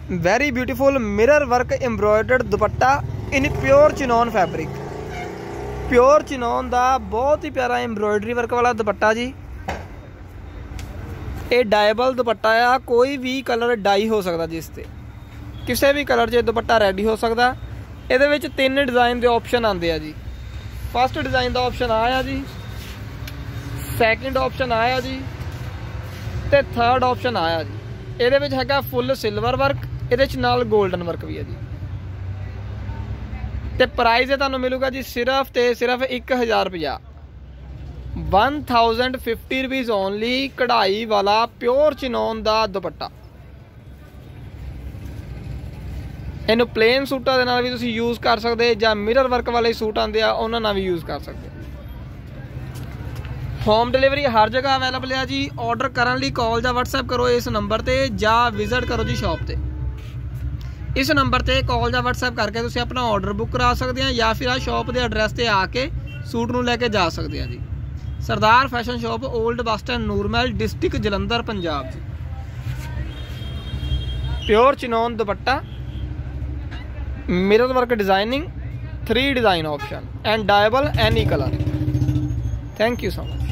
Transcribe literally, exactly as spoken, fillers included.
Very beautiful mirror work embroidered dupatta in pure chinon fabric. Pure chinon का बहुत ही प्यारा embroidery work वाला दुपट्टा जी। ये डायबल दुपट्टा आ, कोई भी कलर डाई हो सकता जिस ते किसी भी कलर च दुपट्टा रेडी हो सकता। ये तीन डिज़ाइन के ऑप्शन आते हैं जी। फस्ट डिज़ाइन का ऑप्शन आया जी, सैकेंड ऑप्शन आया जी, तो थर्ड ऑप्शन आया जी। ये है फुल सिल्वर वर्क, ये नाल गोल्डन वर्क भी है जी। तो प्राइस है तुहानू मिलूगा जी सिर्फ तो सिर्फ एक हज़ार रुपया, one thousand fifty rupees only. कढ़ाई वाला प्योर चिनॉन का दुपट्टा। इनू प्लेन सूटा दे नाल भी तुसीं यूज़ कर सकते, या मिरर वर्क वाले सूट आते हैं उन्हां नाल भी यूज़ कर सकते। होम डिलीवरी हर जगह अवेलेबल है जी। ऑर्डर करने लिए कॉल या व्हाट्सएप करो इस नंबर पर, या विजिट करो जी शॉप पर। इस नंबर पर कॉल या व्हाट्सएप करके तुसीं अपना ऑर्डर बुक करा सकते हैं, या फिर आ शॉप के एड्रैस पर आके सूट नूं लैके जा सकते हैं जी। Sardar fashion shop, old bus stand, Nurmahal, district Jalandhar, Punjab जी। Pure chinon dupatta, mirror work designing, three design option and dyeable any colour. Thank you so much.